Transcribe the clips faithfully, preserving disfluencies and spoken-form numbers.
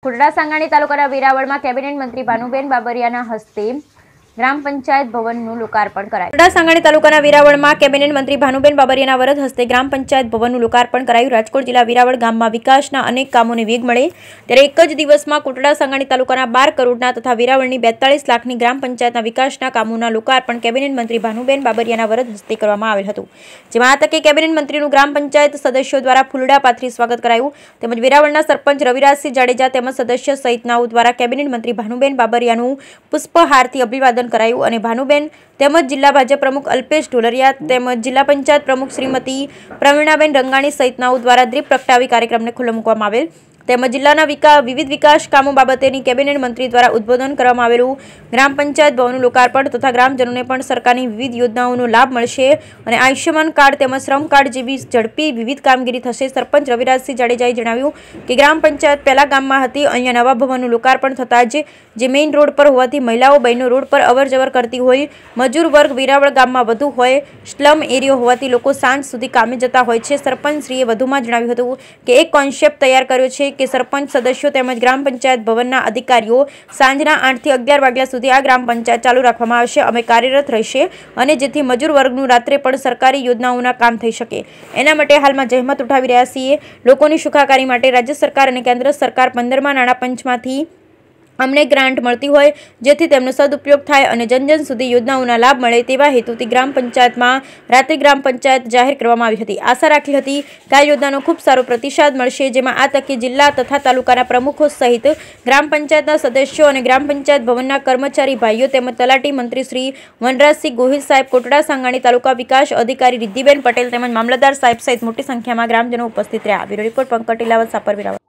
કુટડા સાંગાણી તાલુકાના વેરાવળમાં કેબિનેટ મંત્રી ભાનુબેન બાબરિયાના હસ્તે ગ્રામ પંચાયત ભવનનું લોકાર્પણ કરાયું। કુટડા સાંગાણી તાલુકાના વેરાવળમાં કેબિનેટ મંત્રી ભાનુબેન બાબરિયાના વરદ હસ્તે ગ્રામ પંચાયત ભવનનું લોકાર્પણ કરાયું। રાજકોટ જિલ્લા વેરાવળ ગામમાં વિકાસના અનેક કામોને વેગ મળે ત્યારે એક જ દિવસમાં કુટડા સાંગાણી તાલુકાના બાર કરોડના તથા વેરાવળની બેતાલીસ લાખની ગ્રામ પંચાયતના વિકાસના કામોના લોકાર્પણ કેબિનેટ મંત્રી ભાનુબેન બાબરિયાના વરદ હસ્તે કરવામાં આવેલ હતું, જેમાં આ તકે કેબિનેટ મંત્રીનું ગ્રામ પંચાયત સદસ્યો દ્વારા ફૂલડા પાથરી સ્વાગત કરાયું તેમજ વેરાવળના સરપંચ રવિરાજસિંહ જાડેજા તેમજ સદસ્ય સહિતનાઓ દ્વારા કેબિનેટ મંત્રી ભાનુબેન બાબરિયાનું પુષ્પહારથી અભિવાદન કરાયું અને ભાનુબેન તેમજ જિલ્લા ભાજપ પ્રમુખ અલ્પેશ ઢોલરિયા તેમજ જિલ્લા પંચાયત પ્રમુખ શ્રીમતી પ્રવીણાબેન રંગાણી સહિતનાઓ દ્વારા દીપ પ્રગટાવી કાર્યક્રમને ખુલ્લો મૂકવામાં આવેલ તેમજ જિલ્લાના વિકાસ વિવિધ વિકાસ કામો બાબતેની કેબિનેટ મંત્રી દ્વારા ઉદ્બોધન કરવામાં આવેલું ગ્રામ પંચાયત ભવનનું લોકાર્પણ તથા ગ્રામજનોને પણ સરકારની વિવિધ યોજનાઓનો લાભ મળશે અને આયુષ્યમાન કાર્ડ તેમજ શ્રમ કાર્ડ જેવી ઝડપી વિવિધ કામગીરી થશે। સરપંચ રવિરાજસિંહ જાડેજાએ જણાવ્યું કે ગ્રામ પંચાયત પહેલા ગામમાં હતી, અહીંયા નવા ભવનનું લોકાર્પણ થતાં જ જે મેઇન રોડ પર હોવાથી મહિલાઓ બહેનો રોડ પર અવર જવર કરતી હોય, મજૂર વર્ગ વેરાવળ ગામમાં વધુ હોય, સ્લમ એરિયો હોવાથી લોકો સાંજ સુધી કામે જતા હોય છે। સરપંચશ્રીએ વધુમાં જણાવ્યું હતું કે એક કોન્સેપ્ટ તૈયાર કર્યો છે કે સરપંચ સદસ્યો તેમજ ગ્રામ પંચાયત ભવનના અધિકારીઓ સાંજના આઠ થી અગિયાર વાગ્યા સુધી આ ગ્રામ પંચાયત ચાલુ રાખવામાં આવશે, અમે કાર્યરત રહેશે અને જેથી મજૂર વર્ગનું રાત્રે પણ સરકારી યોજનાઓના કામ થઈ શકે એના માટે હાલમાં જહેમત ઉઠાવી રહ્યા છીએ। લોકોની સુખાકારી માટે રાજ્ય સરકાર અને કેન્દ્ર સરકાર પંદરમા નાણાં પંચમાંથી અમને ગ્રાન્ટ મળતી હોય જેથી તેમનો સદુપયોગ થાય અને જનજન સુધી યોજનાઓના લાભ મળે તેવા હેતુથી ગ્રામ પંચાયતમાં રાત્રિ ગ્રામ પંચાયત જાહેર કરવામાં આવી હતી। આશા રાખી હતી કે આ યોજનાનો ખૂબ સારો પ્રતિસાદ મળશે, જેમાં આ તકે જિલ્લા તથા તાલુકાના પ્રમુખો સહિત ગ્રામ પંચાયતના સદસ્યો અને ગ્રામ પંચાયત ભવનના કર્મચારી ભાઈઓ તેમજ તલાટી મંત્રી શ્રી વનરાજસિંહ ગોહિલ સાહેબ, કોટડા સાંગાણી તાલુકા વિકાસ અધિકારી રિદ્ધિબેન પટેલ તેમજ મામલતદાર સાહેબ સહિત મોટી સંખ્યામાં ગ્રામજનો ઉપસ્થિત રહ્યા। Bureau report Pankaj Tilavat, Sapar, Veraval.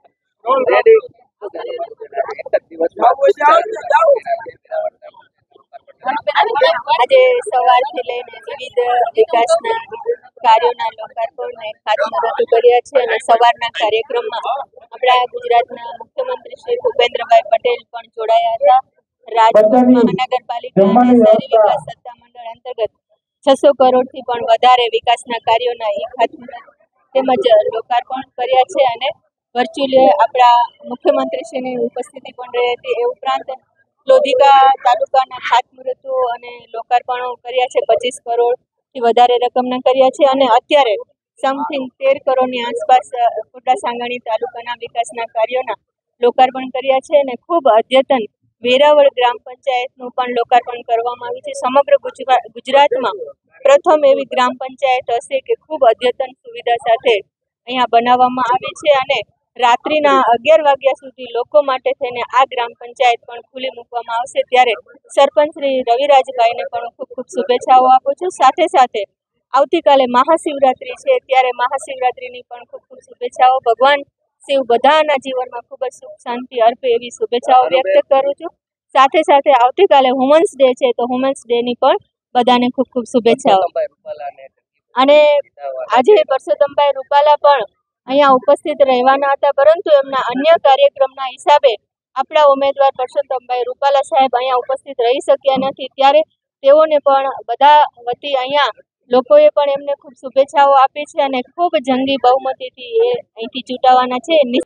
આજે સવારથી લઈને વિવિધ વિકાસના કાર્યોના લોકાર્પણ અને ખાતમુહૂર્ત કર્યા છે અને સવારના કાર્યક્રમમાં આપણા ગુજરાતના મુખ્યમંત્રી શ્રી ભૂપેન્દ્રભાઈ પટેલ પણ જોડાયા હતા। રાજકોટ મહાનગરપાલિકા અને શહેરી વિકાસ સત્તા મંડળ અંતર્ગત છસો કરોડથી પણ વધારે વિકાસના કાર્યોના એ ખાતમુહૂર્ત તેમજ લોકાર્પણ કર્યા છે અને વર્ચ્યુઅલી આપણા મુખ્યમંત્રીશ્રીની ઉપસ્થિતિ પણ રહી હતી। એ ઉપરાંત લોધિકા તાલુકાના ખાતમુહૂર્તો અને લોકાર્પણો કર્યા છે, પચીસ કરોડથી વધારે રકમના કર્યા છે અને અત્યારે સમથિંગ તેર કરોડની આસપાસ કુટડા સાંગાણી તાલુકાના વિકાસના કાર્યોના લોકાર્પણ કર્યા છે અને ખૂબ અદ્યતન વેરાવળ ગ્રામ પંચાયતનું પણ લોકાર્પણ કરવામાં આવ્યું છે। સમગ્ર ગુજરાતમાં પ્રથમ એવી ગ્રામ પંચાયત હશે કે ખૂબ અદ્યતન સુવિધા સાથે અહીંયા બનાવવામાં આવી છે અને રાત્રિના અગિયાર વાગ્યા સુધી લોકો માટે થઈને આ ગ્રામ પંચાયત પણ ખુલ્લી મૂકવામાં આવશે। ત્યારે સરપંચ શ્રી રવિરાજભાઈને પણ ખૂબ ખૂબ શુભેચ્છાઓ આપું છું। સાથે સાથે આવતીકાલે મહાશિવરાત્રિ છે ત્યારે મહાશિવરાત્રિની પણ ખૂબ ખૂબ શુભેચ્છાઓ। ભગવાન શિવ બધાના જીવનમાં ખૂબ જ સુખ શાંતિ અર્પે એવી શુભેચ્છાઓ વ્યક્ત કરું છું। સાથે સાથે આવતીકાલે વુમન્સ ડે છે તો વુમન્સ ડેની પણ બધાને ખૂબ ખૂબ શુભેચ્છાઓ। અને આજે પરસોત્તમભાઈ રૂપાલા પણ અહીંયા ઉપસ્થિત રહેવાના હતા, પરંતુ એમના અન્ય કાર્યક્રમના હિસાબે આપણા ઉમેદવાર પરસોત્તમભાઈ રૂપાલા સાહેબ અહીંયા ઉપસ્થિત રહી શક્યા નથી, ત્યારે તેઓને પણ બધા વતી અહીંયા લોકોએ પણ એમને ખૂબ શુભેચ્છાઓ આપી છે અને ખૂબ જંગી બહુમતીથી એ અહીંથી ચૂંટાવાના છે।